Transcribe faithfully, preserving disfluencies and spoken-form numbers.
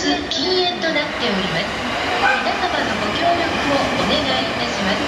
禁煙となっております。皆様のご協力をお願いいたします。